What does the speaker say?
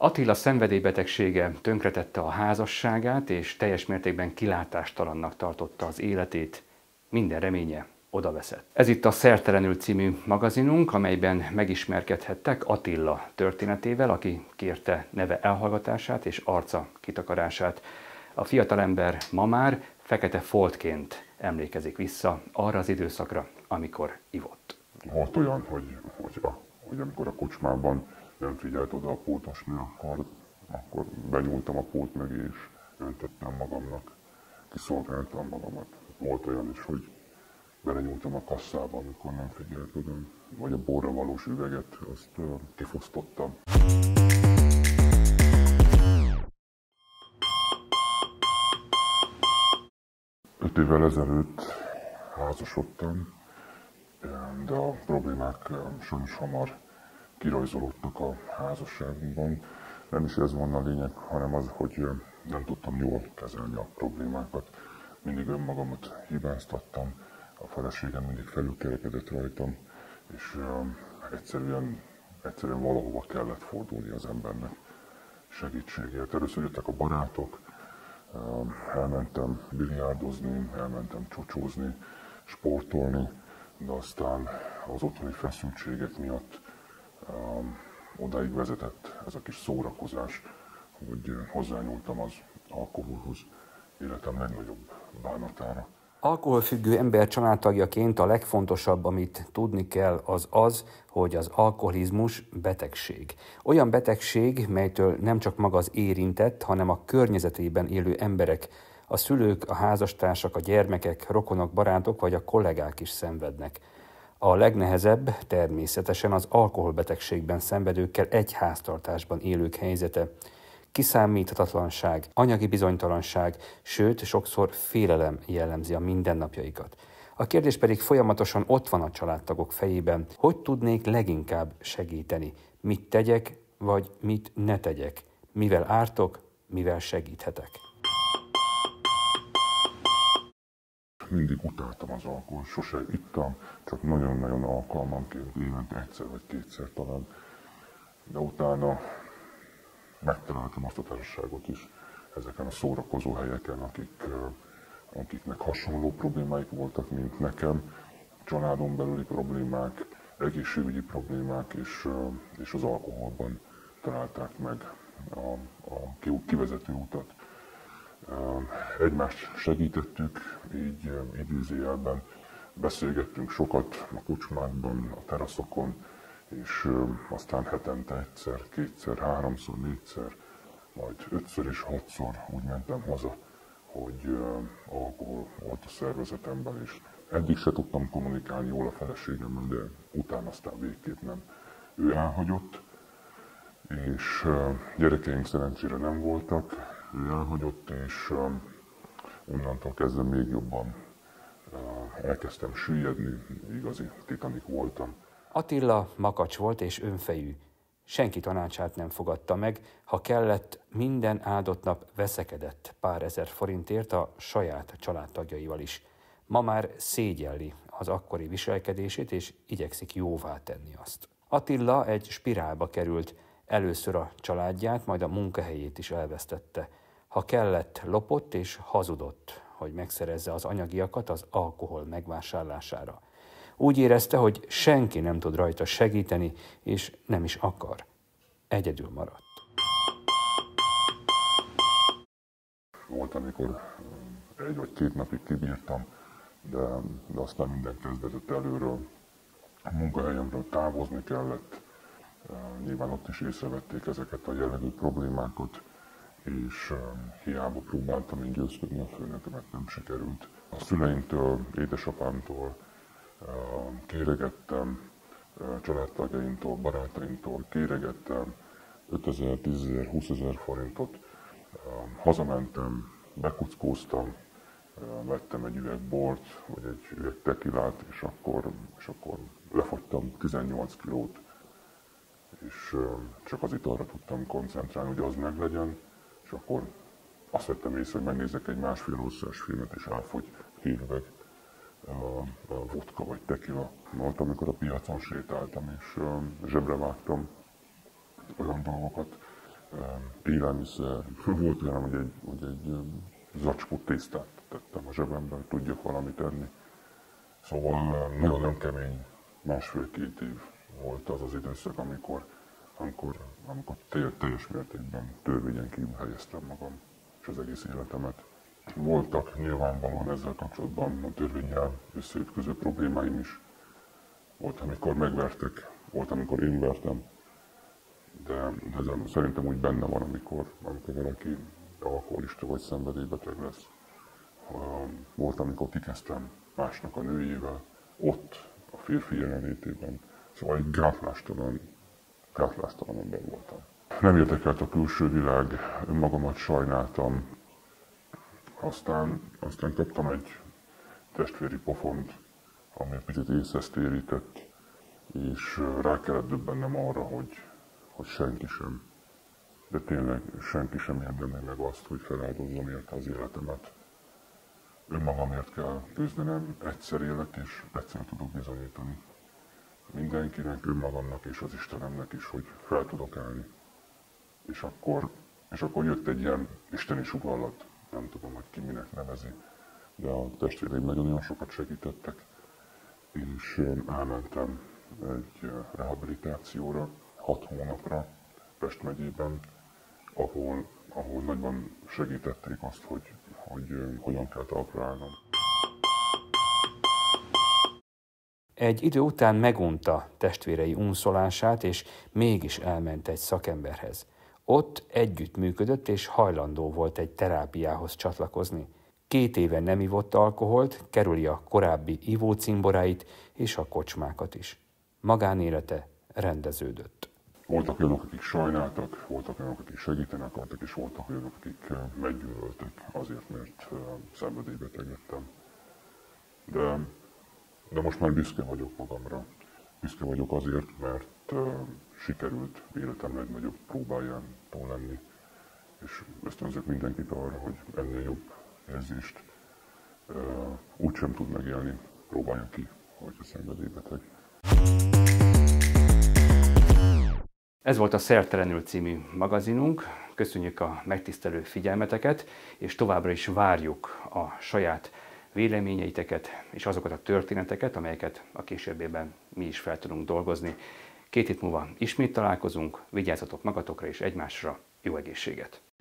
Attila szenvedélybetegsége tönkretette a házasságát, és teljes mértékben kilátástalannak tartotta az életét. Minden reménye odaveszett. Ez itt a Szertelenül című magazinunk, amelyben megismerkedhettek Attila történetével, aki kérte neve elhallgatását és arca kitakarását. A fiatalember ma már fekete foltként emlékezik vissza arra az időszakra, amikor ivott. Volt olyan, hogy amikor a kocsmában nem figyelt oda a pultosnő, akkor benyúltam a pult mögé, és öntöttem magamnak, kiszolgáltam magamat. Volt olyan is, hogy belenyúltam a kasszába, amikor nem figyelt oda, vagy a borra valós üveget, azt kifosztottam. Öt évvel ezelőtt házasodtam, de a problémák sajnos hamar kirajzolódtak a házasságunkban. Nem is ez volna a lényeg, hanem az, hogy nem tudtam jól kezelni a problémákat. Mindig önmagamat hibáztattam, a feleségem mindig felülkerekedett rajtam, és egyszerűen valahova kellett fordulni az embernek segítségért. Először jöttek a barátok, elmentem biliárdozni, elmentem csocsózni, sportolni, de aztán az otthoni feszültségek miatt odáig vezetett ez a kis szórakozás, hogy hozzányúltam az alkoholhoz, életem legnagyobb bánatára. Alkoholfüggő ember családtagjaként a legfontosabb, amit tudni kell, az, hogy az alkoholizmus betegség. Olyan betegség, melytől nem csak maga az érintett, hanem a környezetében élő emberek, a szülők, a házastársak, a gyermekek, rokonok, barátok vagy a kollégák is szenvednek. A legnehezebb természetesen az alkoholbetegségben szenvedőkkel egy háztartásban élők helyzete. Kiszámíthatatlanság, anyagi bizonytalanság, sőt, sokszor félelem jellemzi a mindennapjaikat. A kérdés pedig folyamatosan ott van a családtagok fejében, hogy tudnék leginkább segíteni, mit tegyek, vagy mit ne tegyek, mivel ártok, mivel segíthetek. Mindig utáltam az alkoholt, sose ittam, csak nagyon-nagyon alkalmanként, évente egyszer vagy kétszer talán. De utána megtaláltam azt a társaságot is ezeken a szórakozó helyeken, akiknek hasonló problémáik voltak, mint nekem, családon belüli problémák, egészségügyi problémák, és az alkoholban találták meg a kivezető utat. Egymást segítettük, így idézőjelben beszélgettünk sokat a kocsmákban, a teraszokon, és aztán hetente egyszer, kétszer, háromszor, négyszer, majd ötször és hatszor úgy mentem haza, hogy alkohol volt a szervezetemben, és eddig se tudtam kommunikálni jól a feleségemmel, de utána aztán végképp nem. Ő elhagyott, és gyerekeink szerencsére nem voltak, ő elhagyott, és onnantól kezdve még jobban elkezdtem süllyedni, igazi Titanic voltam. Attila makacs volt és önfejű. Senki tanácsát nem fogadta meg, ha kellett, minden áldott nap veszekedett pár ezer forintért a saját családtagjaival is. Ma már szégyelli az akkori viselkedését, és igyekszik jóvá tenni azt. Attila egy spirálba került, először a családját, majd a munkahelyét is elvesztette. Ha kellett, lopott és hazudott, hogy megszerezze az anyagiakat az alkohol megvásárlására. Úgy érezte, hogy senki nem tud rajta segíteni, és nem is akar. Egyedül maradt. Volt, amikor egy vagy két napig kibírtam, de aztán minden kezdődött előről. A munkahelyemről távozni kellett. Nyilván ott is észrevették ezeket a jellegű problémákat, és hiába próbáltam így győzködni a főnökömet, nem sikerült. A szüleimtől, édesapámtól kéregettem, családtagjaimtól, barátaimtól kéregettem 5000, 10 000, 20 000 forintot. Hazamentem, bekuckóztam, vettem egy üveg bort, vagy egy üveg tekilát, és akkor lefogytam 18 kilót, és csak az italra tudtam koncentrálni, hogy az meglegyen, és akkor azt vettem észre, hogy megnézek egy 1,5 órás filmet, és elfogy 2 üveg vodka vagy tekila. Volt, amikor a piacon sétáltam, és zsebre vágtam olyan dolgokat, élelmiszer. Volt olyan, hogy egy zacskó tésztát tettem a zsebembe, hogy tudjak valamit enni. Szóval nagyon kemény, 1,5-2 év volt az az időszak, amikor teljes mértékben törvényen kívül helyeztem magam és az egész életemet. Voltak nyilvánvalóan ezzel kapcsolatban a törvénnyel összeütköző problémáim is. Volt, amikor megvertek, volt, amikor én vertem, de ez szerintem úgy benne van, amikor valaki alkoholista vagy szenvedélybeteg lesz. Volt, amikor kikezdtem másnak a nőjével, ott a férfi jelenlétében, szóval egy gátlástalan ember voltam. Nem érdekelt a külső világ, önmagamat sajnáltam, aztán kaptam egy testvéri pofont, ami egy picit észhez térített, és rá kellett döbbennem arra, hogy senki sem, de tényleg senki sem érdemel meg azt, hogy feláldozzam érte az életemet. Önmagamért kell küzdenem, egyszer élek és egyszer tudok bizonyítani mindenkinek, önmagamnak és az Istenemnek is, hogy fel tudok állni. És akkor jött egy ilyen isteni sugallat, nem tudom, hogy ki minek nevezi, de a testvéreim nagyon sokat segítettek, és elmentem egy rehabilitációra 6 hónapra Pest megyében, ahol nagyban segítették azt, hogy hogyan kell talpra állnom. Egy idő után megunta testvérei unszolását, és mégis elment egy szakemberhez. Ott együttműködött, és hajlandó volt egy terápiához csatlakozni. 2 éve nem ivott alkoholt, kerüli a korábbi ivócimboráit és a kocsmákat is. Magánélete rendeződött. Voltak olyanok, akik sajnáltak, voltak olyanok, akik segíteni akartak, és voltak olyanok, akik meggyűlöltek azért, mert szenvedélybeteg lettem. De most már büszke vagyok magamra. Büszke vagyok azért, mert sikerült életem legnagyobb próbáján túl lenni. És ösztönzök mindenkit arra, hogy ennél jobb érzést úgysem tud megélni. Próbálja ki, hogyha szenvedélybeteg. Ez volt a Szertelenül című magazinunk. Köszönjük a megtisztelő figyelmeteket, és továbbra is várjuk a saját véleményeiteket és azokat a történeteket, amelyeket a későbbiben mi is fel tudunk dolgozni. 2 hét múlva ismét találkozunk, vigyázzatok magatokra és egymásra, jó egészséget!